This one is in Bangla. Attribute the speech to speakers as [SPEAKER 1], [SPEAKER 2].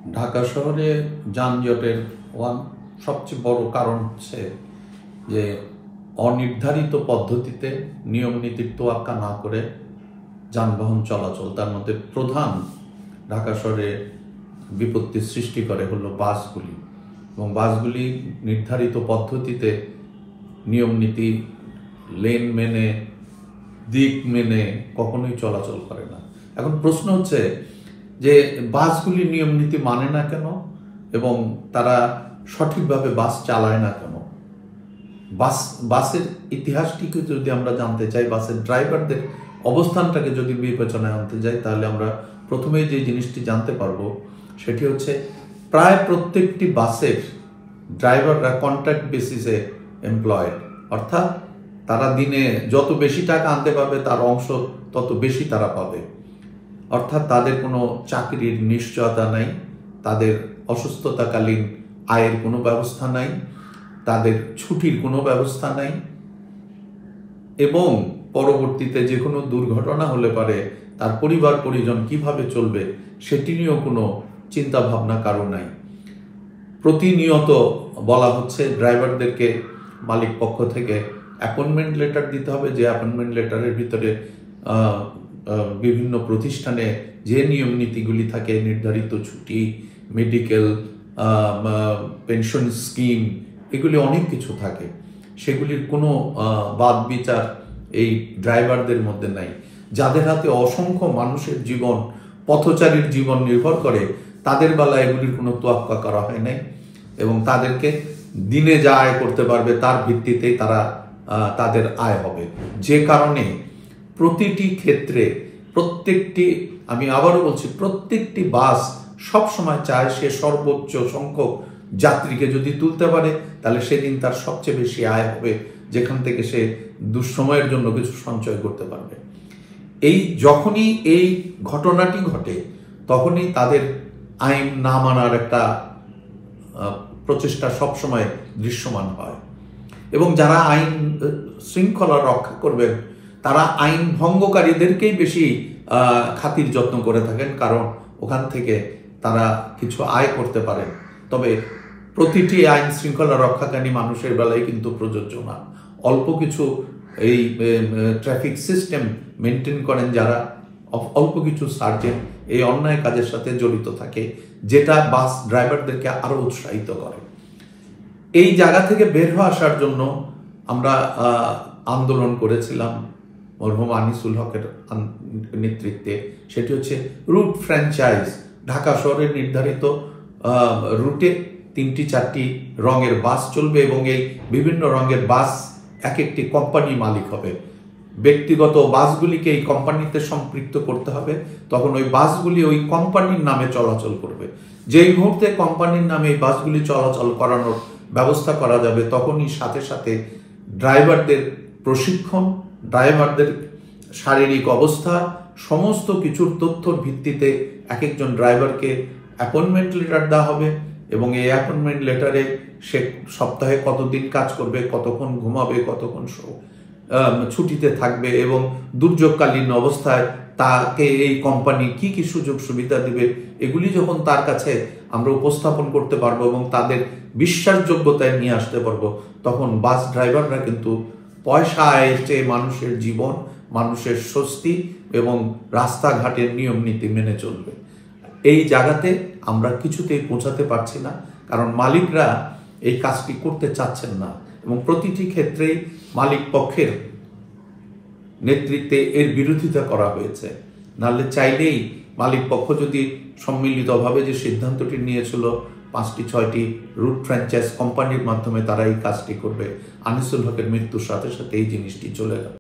[SPEAKER 1] ঢাকা শহরে যানজটের সবচেয়ে বড় কারণ হচ্ছে যে অনির্ধারিত পদ্ধতিতে নিয়ম নীতির তোয়াক্কা না করে যানবাহন চলাচল। তার মধ্যে প্রধান ঢাকা শহরে বিপত্তি সৃষ্টি করে হলো বাসগুলি, এবং বাসগুলি নির্ধারিত পদ্ধতিতে নিয়ম নীতি লেন মেনে দিক মেনে কখনোই চলাচল করে না। এখন প্রশ্ন হচ্ছে যে বাসগুলি নিয়ম নীতি মানে না কেন এবং তারা সঠিকভাবে বাস চালায় না কেন? বাসের ইতিহাসটিকে যদি আমরা জানতে চাই, বাসের ড্রাইভারদের অবস্থানটাকে যদি বিবেচনায় আনতে যাই, তাহলে আমরা প্রথমেই যে জিনিসটি জানতে পারবো সেটি হচ্ছে প্রায় প্রত্যেকটি বাসের ড্রাইভাররা কন্ট্রাক্ট বেসিসে এমপ্লয়েড, অর্থাৎ তারা দিনে যত বেশি টাকা আনতে পারবে তার অংশ তত বেশি তারা পাবে। অর্থাৎ তাদের কোনো চাকরির নিশ্চয়তা নাই, তাদের অসুস্থতাকালীন আয়ের কোনো ব্যবস্থা নাই, তাদের ছুটির কোনো ব্যবস্থা নাই, এবং পরবর্তীতে যে কোনো দুর্ঘটনা হলে পারে তার পরিবার পরিজন কিভাবে চলবে সেটি নিয়েও কোনো চিন্তা ভাবনা কারো নাই। প্রতিনিয়ত বলা হচ্ছে ড্রাইভারদেরকে মালিক পক্ষ থেকে অ্যাপয়েন্টমেন্ট লেটার দিতে হবে, যে অ্যাপয়েন্টমেন্ট লেটারের ভিতরে বিভিন্ন প্রতিষ্ঠানে যে নিয়ম নীতিগুলি থাকে, নির্ধারিত ছুটি, মেডিকেল, পেনশন স্কিম, এগুলি অনেক কিছু থাকে, সেগুলির কোনো বাদ বিচার এই ড্রাইভারদের মধ্যে নাই। যাদের হাতে অসংখ্য মানুষের জীবন, পথচারীর জীবন নির্ভর করে, তাদের বেলায় এগুলির কোনো তোয়াক্কা করা হয় নাই, এবং তাদেরকে দিনে যা আয় করতে পারবে তার ভিত্তিতেই তাদের আয় হবে। যে কারণে প্রতিটি ক্ষেত্রে আমি আবারও বলছি, প্রত্যেকটি বাস সবসময় চায় সে সর্বোচ্চ সংখ্যক যাত্রীকে যদি তুলতে পারে তাহলে সেদিন তার সবচেয়ে বেশি আয় হবে, যেখান থেকে সে দুঃসময়ের জন্য কিছু সঞ্চয় করতে পারবে। যখনই এই ঘটনাটি ঘটে তখনই তাদের আইন না মানার একটা প্রচেষ্টা সবসময় দৃশ্যমান হয়, এবং যারা আইন শৃঙ্খলা রক্ষা করবেন তারা আইন ভঙ্গকারীদেরকেই বেশি খাতির যত্ন করে থাকেন, কারণ ওখান থেকে তারা কিছু আয় করতে পারেন। তবে প্রতিটি আইন শৃঙ্খলা রক্ষাকারী মানুষের বেলায় কিন্তু প্রযোজ্য না। অল্প কিছু এই ট্রাফিক সিস্টেম মেনটেন করেন যারা, অল্প কিছু সার্জেন্ট এই অন্যায় কাজের সাথে জড়িত থাকে, যেটা বাস ড্রাইভারদেরকে আরো উৎসাহিত করে। এই জায়গা থেকে বের হয়ে আসার জন্য আমরা আন্দোলন করেছিলাম মরহুম আনিসুল হকের নেতৃত্বে। সেটি হচ্ছে রুট ফ্র্যাঞ্চাইজ। ঢাকা শহরের নির্ধারিত রুটে 3-4টি রঙের বাস চলবে, এবং এই বিভিন্ন রঙের বাস এক একটি কোম্পানি মালিক হবে। ব্যক্তিগত বাসগুলিকে এই কোম্পানিতে সম্পৃক্ত করতে হবে, তখন ওই বাসগুলি ওই কোম্পানির নামে চলাচল করবে। যেই মুহূর্তে কোম্পানির নামে এই বাসগুলি চলাচল করানোর ব্যবস্থা করা যাবে, তখনই সাথে সাথে ড্রাইভারদের প্রশিক্ষণ, ড্রাইভারদের শারীরিক অবস্থা, সমস্ত কিছুর তথ্যর ভিত্তিতে এক একজন ড্রাইভারকে অ্যাপয়েন্টমেন্ট লেটার দেওয়া হবে, এবং এই অ্যাপয়েন্টমেন্ট লেটারে সে সপ্তাহে কতদিন কাজ করবে, কতক্ষণ ঘুমাবে, কতক্ষণ ছুটিতে থাকবে, এবং দুর্যোগকালীন অবস্থায় তাকে এই কোম্পানি কি কি সুযোগ সুবিধা দিবে, এগুলি যখন তার কাছে আমরা উপস্থাপন করতে পারবো এবং তাদের বিশ্বাসযোগ্যতায় নিয়ে আসতে পারবো, তখন বাস ড্রাইভাররা কিন্তু পয়সা আয়ের চেয়ে মানুষের জীবন, মানুষের স্বস্তি এবং রাস্তাঘাটের নিয়ম নীতি মেনে চলবে। এই জায়গাতে আমরা কিছুতেই পৌঁছাতে পারছি না, কারণ মালিকরা এই কাজটি করতে চাচ্ছেন না, এবং প্রতিটি ক্ষেত্রেই মালিক পক্ষের নেতৃত্বে এর বিরোধিতা করা হয়েছে। নাহলে চাইলেই মালিক পক্ষ যদি সম্মিলিতভাবে যে সিদ্ধান্তটি নিয়েছিল 5-6টি রুট ফ্র্যাঞ্চাইজ কোম্পানির মাধ্যমে তারা এই কাজটি করবে, আনিসুল হকের মৃত্যুর সাথে সাথে এই জিনিসটি চলে গেল।